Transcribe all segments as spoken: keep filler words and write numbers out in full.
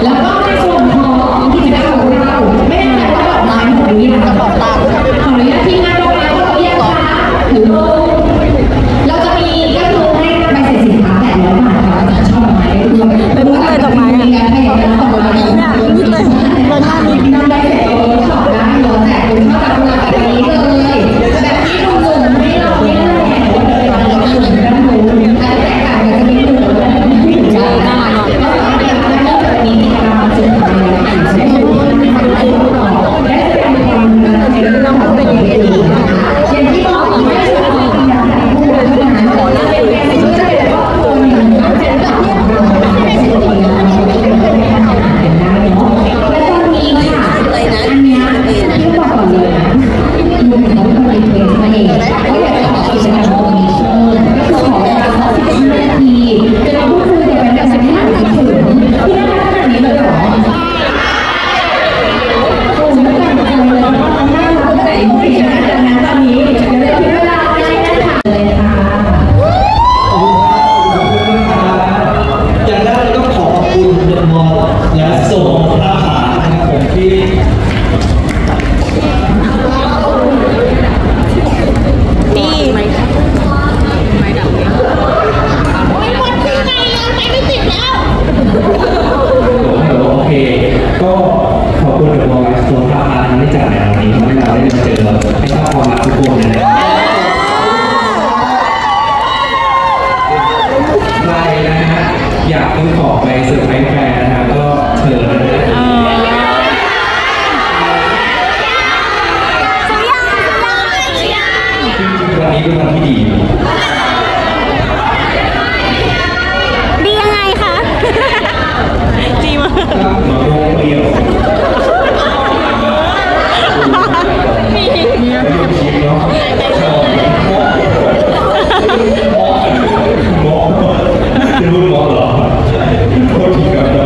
แล้วก็ในส่วนของกิจกรรมของเราไม่ได้แต่ว่าดอกไม้หมดนี้กระบอกตาขออนุญาตทีมงานดอกไม้ก็เรียกค่ะถือเราจะมีก็คือให้ใบเสร็จสินค้าแปดร้อยบาทค่ะจะชอบดอกไม้ด้วยเป็นมุกเลยดอกไม้มีการให้กันแล้วก็เนี่ยมุกเลยเราหน้ามีนำใบเสร็จเอาไปช็อปได้เราแจกเป็นข้าวตากุหลาบแบบนี้เลยแบบที่ลุงลุงไม่เราไม่ได้แหละว่าจะเป็นอะไรก็คือด้านนู้นแต่แตกต่างกันจะมีหนึ่งและไม่ถึงใจก็เดี๋ยวจะเริ่มจากนี้กิจกรรมจะทำอะไรกันใช่ไหมได้แสดงความในเรื่องของเป็นอย่างดีนะคะอย่างที่บอกไม่ใช่เพียงอย่างผู้บริหารขอลาเป็นแค่จะเป็นตัวหนึ่งเป็นแบบของเราเป็นสิ่งที่เราเป็นอาหารได้เนาะและตอนนี้ค่ะอันนี้ที่บอกก่อนเลยนะมุมของคนเป็นเพลงมาเองก็อยากจะขอกิจกรรมของมิชชั่นขอเวลาสักสิบห้านาทีจะมาพูดคุยกันแบบสักที่หนึ่งถึงที่น่ารักขนาดนี้เลยเหรอโอ้ไม่ต่างกันเลยน่ารักใจผู้หญิงขนาดนั้นตอนนี้เดี๋ยวเราพิจารณาได้นะคะเลยค่ะอย่างแรกเราต้องขอขอบคุณเดอะมอลล์และส่งราคานะครับผมที่ดีไม่ดับเลยไม่หมดที่ไหนแล้วไม่ไม่ติดแล้วโอเคก็ขอบคุณเดอะมอลล์และส่งราคาที่จัดในวันนี้ทำให้เราได้มาเจอให้ชอบความรักทุกคนนะครับใครนะฮะอยากซื้อของไปเซอร์ไพรส์แฟนนะฮะก็เชิญเลยนะวันนี้เป็นวันที่ดีดียังไงคะดีมากมาโรงเรียนไม่ยอมชิมเนาะมองมองจะรู้มองเหรอโทษทีครับ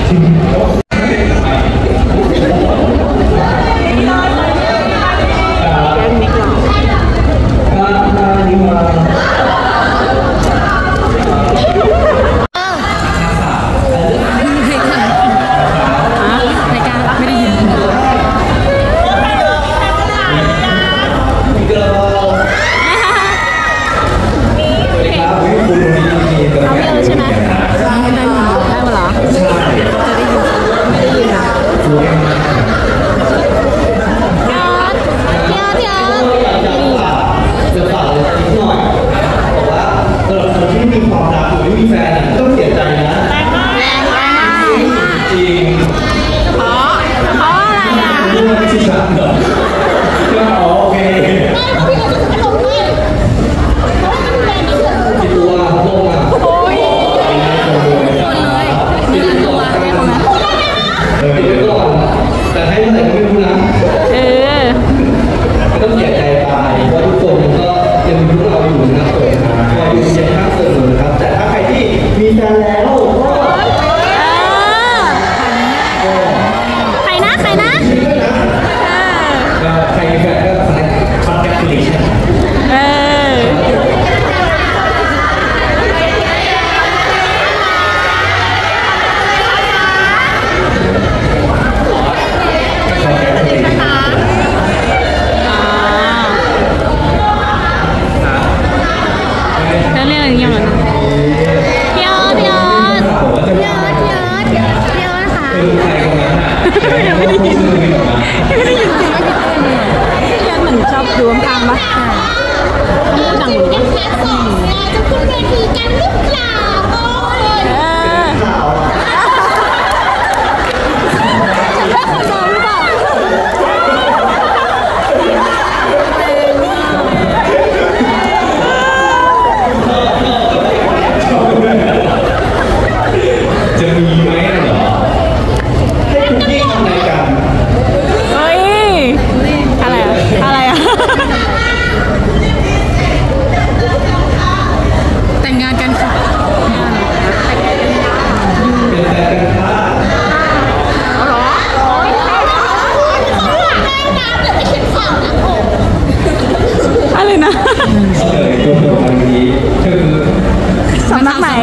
สำนักไหน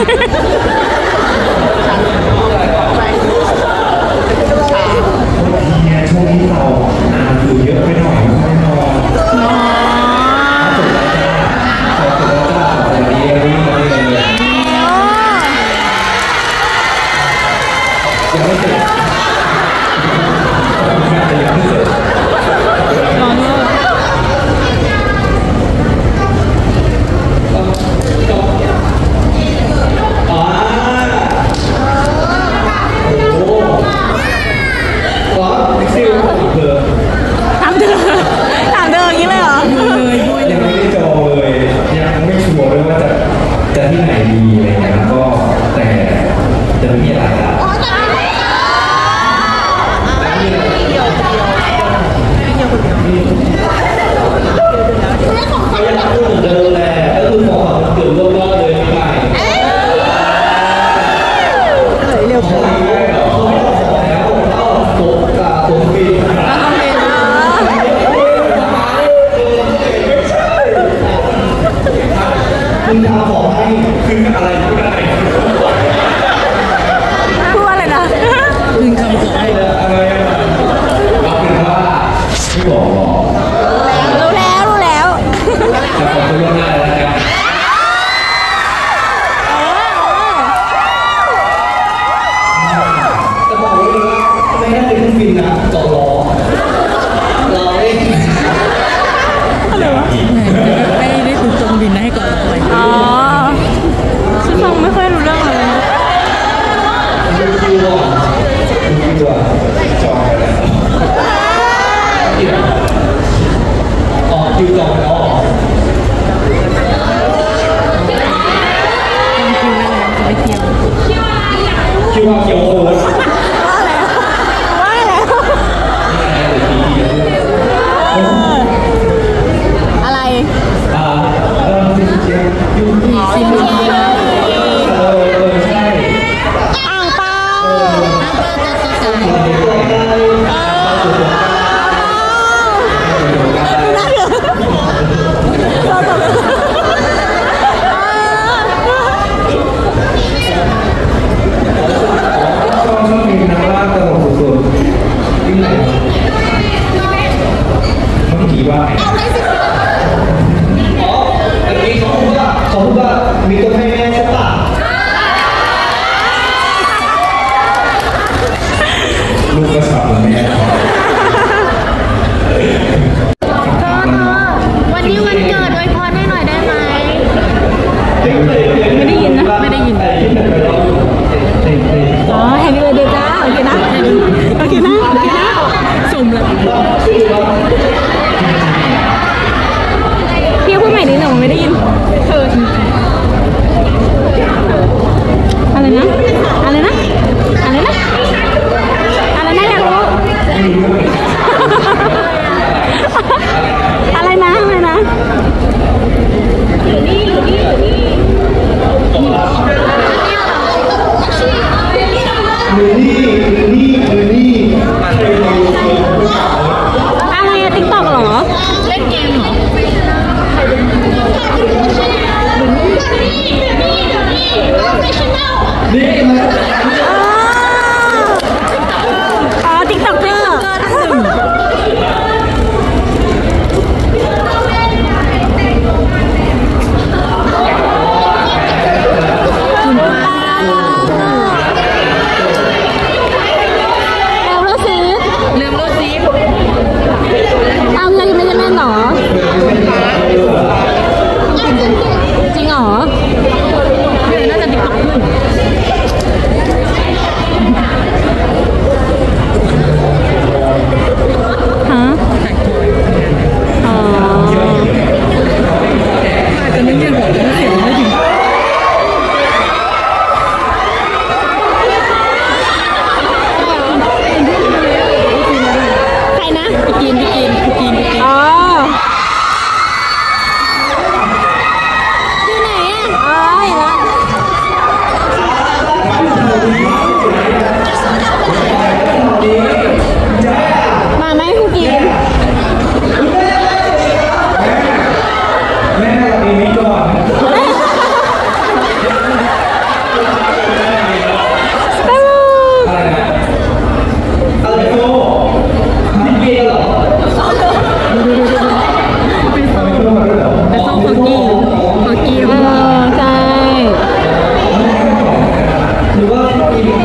เนี่ยช่วงนี้เราอ่านอยู่เยอะไปหน่อยไม่นอนจบแล้วจ้าจบแล้วจ้าสวัสดีวิ่งมาเลยยังไม่เสร็จแต่ยังไม่เสร็จร้อนเลยถามเธอถามเธออย่างนี้เลยเหรอยังไม่ได้จองเลยยังไม่ชัวร์ด้วยว่าจะจะที่ไหนดีอะไรเงี้ยก็แต่จะมีหลายร้านเขายังพูดเหมือนเดิมแหละก็คือขอความเกิดรอบๆเลยไปเร็วไปแล้วเอาโต๊ะกาโต๊ะปีคุณทำบอกให้คืออะไรก็ได้พูดอะไรนะคืนคำขอให้อะไรเอาเป็นว่าไม่บอกหรอกรู้แล้วรู้แล้วจะขอตัวล่วงหน้าแล้วกันจะบอกเลยว่าไม่ได้เป็นฟินนะต่อรอเราเองอะไรวะให้ได้คุณจงบินให้ก่อนเลยอ๋อฉันฟังไม่ค่อยรู้เรื่องเลยดูดีว่ะดูดีว่ะจองไปแล้วอ๋อคิวจองไปแล้วคิวอะไรจะไปเที่ยวคิวว่าเกี่ยวโค้ดว่าแล้วว่าแล้วอะไรอ่าเออจริงจริงอยู่ที่ซิมเออเออใช่อ่างเปาหรือว่า